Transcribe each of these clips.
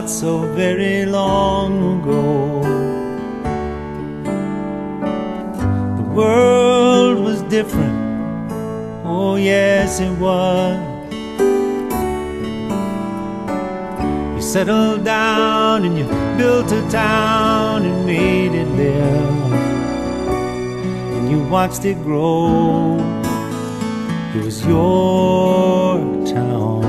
not so very long ago. The world was different, oh yes it was. You settled down and you built a town and made it live, and you watched it grow. It was your town.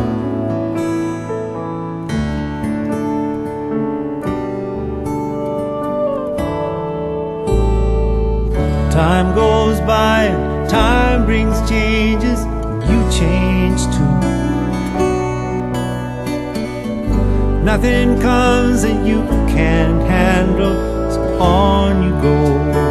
Time goes by and time brings changes, and you change too. Nothing comes that you can't handle, so on you go.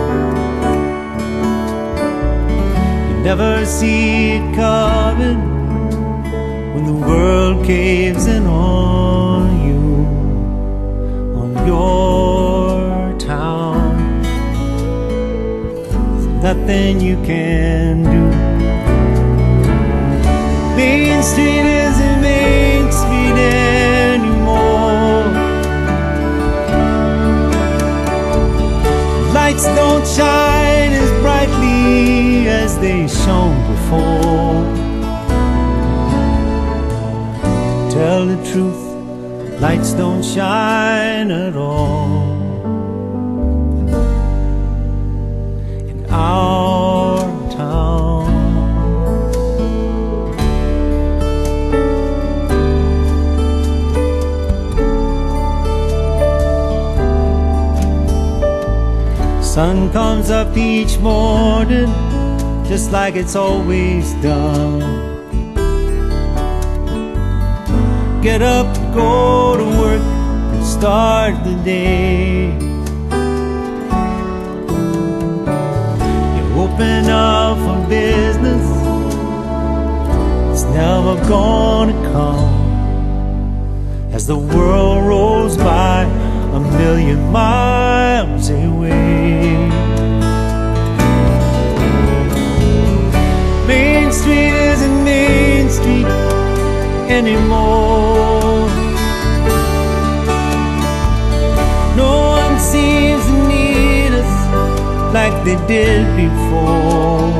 Never see it coming when the world caves in on you, on your town. There's nothing you can do. Main Street isn't Main Street anymore. Lights don't shine as brightly as they shone before. Tell the truth, lights don't shine at all in our town. Sun comes up each morning just like it's always done. Get up, go to work, and start the day. You open up for business, it's never gonna come, as the world rolls by 1,000,000 miles away. Main Street isn't Main Street anymore. No one seems to need us like they did before.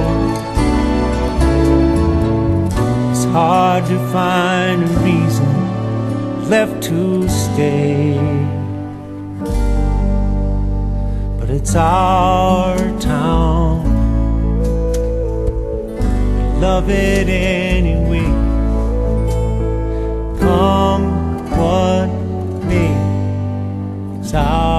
It's hard to find a reason left to stay, but it's our town. Love it anyway, come what may. It's our